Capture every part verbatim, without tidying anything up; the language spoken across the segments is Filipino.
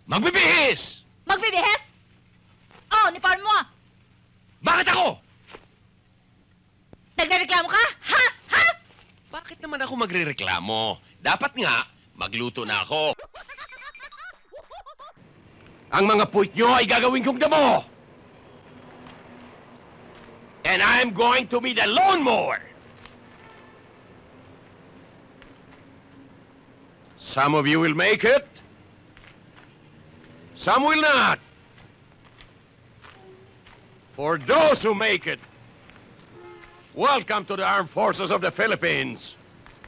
Magbibihis! Magbibihis? Oh, uniform mo! Bakit ako? Nagrereklamo ka? Ha? Ha? Bakit naman ako magrereklamo? Dapat nga, magluto na ako. Ang mga puwit nyo ay gagawin kong damo! And I'm going to be the lawnmower! Some of you will make it. Some will not. For those who make it, welcome to the Armed Forces of the Philippines.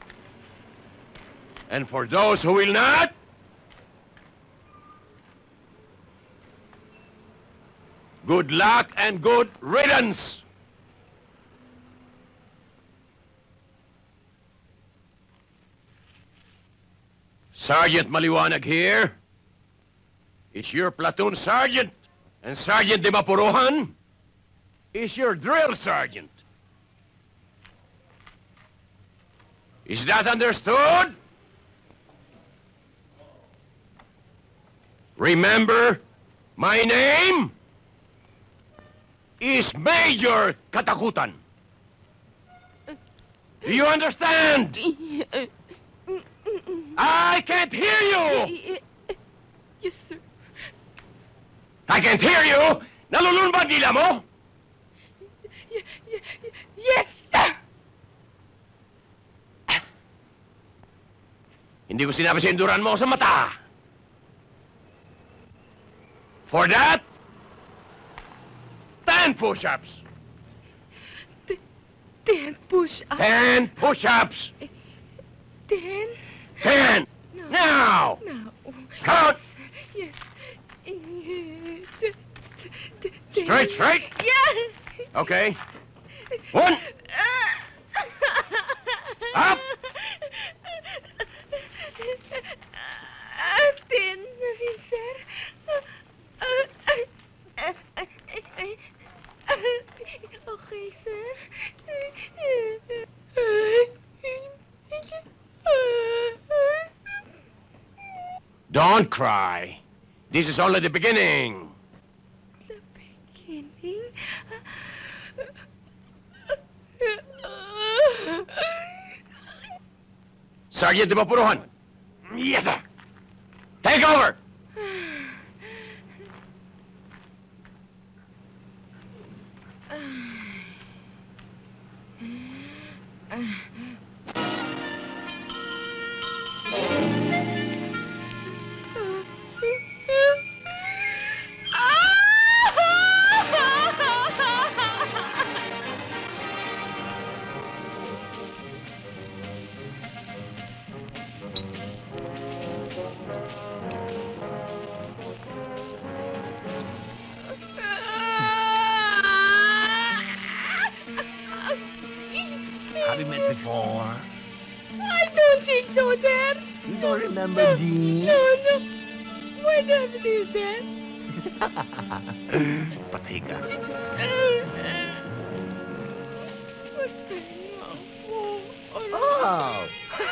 And for those who will not, good luck and good riddance. Sergeant Maliwanag here is your platoon sergeant, and Sergeant Di Mapuruhan is your drill sergeant. Is that understood? Remember, my name is Major Katakutan. Do you understand? I can't hear you! Yes, sir. I can't hear you! Nalulun ba ang dila mo? Yes, sir! Hindi ko sinabi sa induran mo sa mata. For that, ten push-ups. Ten push-ups. Ten push-ups. Ten? Ten! No. Now! No. Count! Yes. Straight, straight! Yes! Okay. One! Up! Ten, sir. Okay, sir. Don't cry. This is only the beginning. The beginning? Sergeant Di Mapuruhan. Yes, sir. Take over. Have we met before? I don't think so, sir. You don't remember me? No, no. What happened to you, sir? Patay ka. Oh!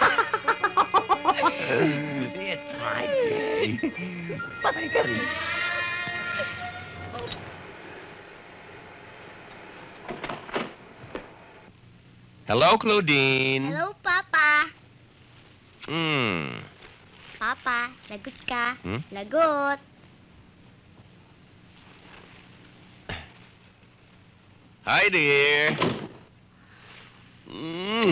It's my day. Patay ka rin. Hello, Claudine. Hello, Papa. Hmm. Papa, lagot ka. Hmm? Lagot. Hi, dear. Hmm.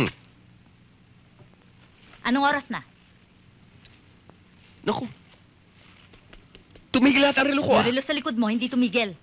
Anong oras na? Naku. Tumigil ata ang relo ko, ah. Marilo sa likod mo, hindi tumigil.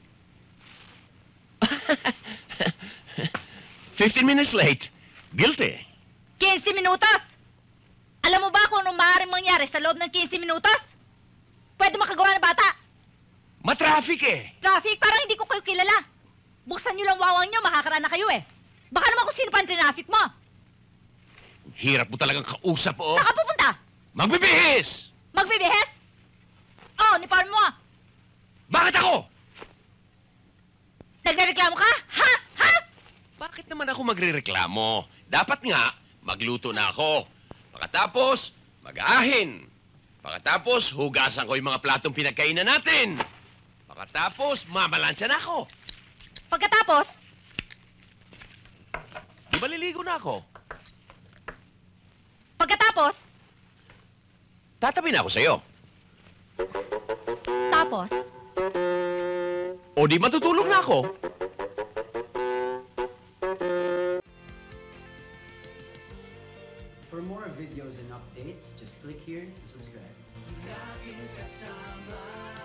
Fifteen minutes late. Guilty. quince minutos! Alam mo ba kung anong maaaring mangyari sa loob ng quince minutos? Pwede makagawa ng bata. Matraffic eh. Traffic, parang hindi ko kayo kilala. Buksan nyo lang wawang nyo, makakaraan na kayo eh. Baka naman kung sino pa ang traffic mo. Hirap mo talagang kausap, oh. Saan ka pupunta? Magbibihis! Magbibihis? Oh, uniform mo. Bakit ako? Nagrereklamo ka? Ha? Ha? Bakit naman ako magrereklamo? Dapat nga, magluto na ako. Pagkatapos, mag-aahin. Pagkatapos, hugasan ko yung mga platong pinagkainan natin. Pagkatapos, mamalansya na ako. Pagkatapos, Di ba liligo na ako? pagkatapos, Tatabi na ako sa'yo. tapos, O di matutulog na ako. For more videos and updates, just click here to subscribe.